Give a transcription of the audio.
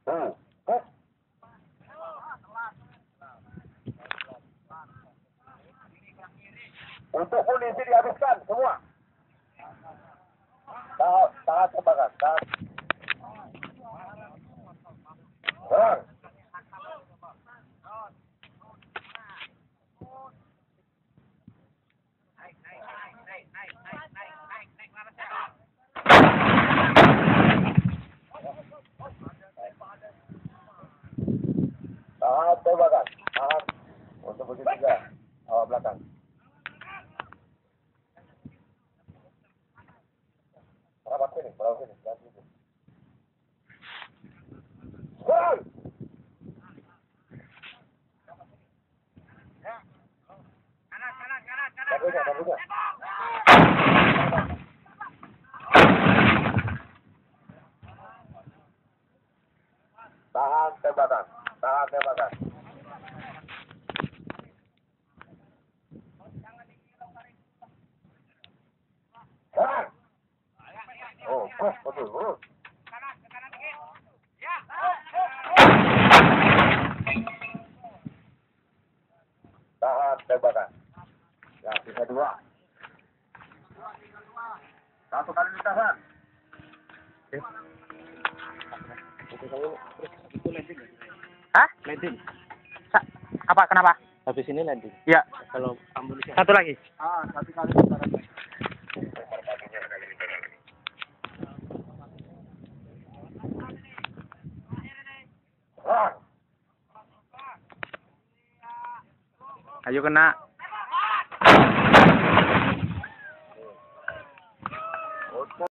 Untuk munisi dihabiskan semua. Sangat kebakar. Sangat kebakar. Sangat untuk posisi 3 awal belakang. Berapa sini? Tahan tembakan. Betul. Tahan tembakan. Ya, bisa 2. 1 kali ditahan. Hah? Landing. Apa? Kenapa? Habis ini landing. Ya. Kalau amunisi. Satu lagi. 1 kali ditahan. Ayo kena.